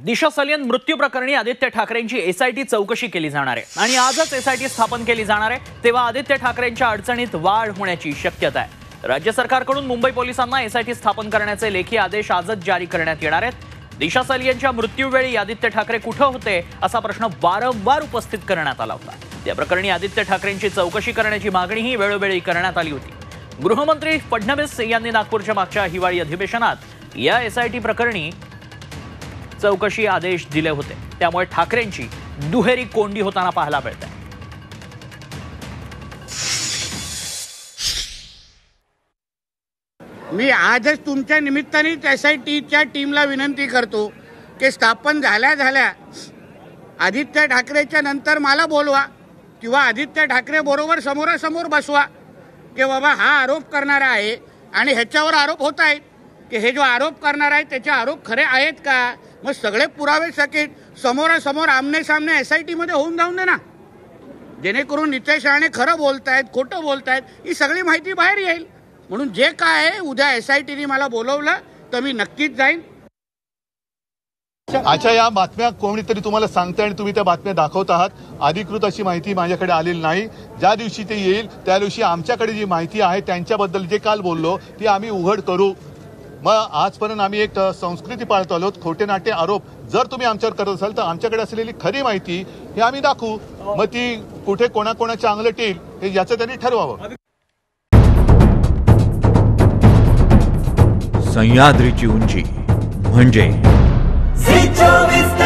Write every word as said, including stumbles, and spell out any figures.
दिशा सलियन मृत्यू प्रकरणी आदित्य ठाकरेंची एसआयटी चौकशी केली जाणार आहे आणि आजच एसआयटी स्थापन केली जाणार आहे। तेव्हा आदित्य ठाकरेंच्या अडचणीत वाढ होण्याची शक्यता आहे। राज्य सरकारकडून मुंबई पोलिसांना एसआयटी स्थापन करण्याचे लेखी आदेश आजच जारी करण्यात येणार आहेत। दिशा सलियनच्या मृत्यूवेळी आदित्य ठाकरे कुठे होते असा प्रश्न वारंवार उपस्थित करण्यात आला होता। त्या प्रकरणी आदित्य ठाकरेंची चौकशी करण्याची मागणीही वेळोवेळी करण्यात आली होती। गृहमंत्री फडणवीस यांनी नागपूरच्या मागच्या हिवाळी अधिवेशनात या एसआयटी प्रकरणी चौकशी आदेश दिले होते। त्यामुळे ठाकरेंची दुहेरी कोंडी होताना पाहायला मिळते। मी आजच तुमच्या निमित्ताने एसआयटीच्या टीमला विनंती करतो की स्थापन झाल्या झाल्या आदित्य ठाकरेच्या नंतर मला बोलवा किंवा आदित्य ठाकरे बरोबर समोरासमोर बसवा की बाबा हा आरोप करणारा आहे आणि ह्याच्यावर आरोप होत आहेत की हे जो आरोप करणार आहे त्याचे आरोप खरे आहेत का। मग सगळे पुरावे सकित समोरासमोर आमने सामने एसआयटी मध्ये होऊन जाऊन दे ना, जेणेकरून नितेश राणे खरं बोलतायत खोटं बोलतायत ही सगळी माहिती बाहेर येईल। म्हणून जे काय आहे उद्या एसआयटीने मला बोलवलं तर मी नक्कीच जाईन। अच्छा, या बातम्या कोणीतरी तुम्हाला सांगते आणि तुम्ही त्या बातम्या दाखवत आहात। अधिकृत अशी माहिती माझ्याकडे आलेली नाही। ज्या दिवशी ते येईल त्या दिवशी आमच्याकडे जी माहिती आहे त्यांच्याबद्दल जे काल बोललो ती आम्ही उघड करू। मग आजपर्यंत आम्ही एक संस्कृती पाळत आलो। खोटे नाटे आरोप जर तुम्ही आमच्यावर करत असाल तर आमच्याकडे असलेली खरी माहिती हे आम्ही दाखवू। मग ती कुठे कोणाकोणाच्या अंगलट येईल हे याचं त्यांनी ठरवावं। सह्याद्रीची उंची म्हणजे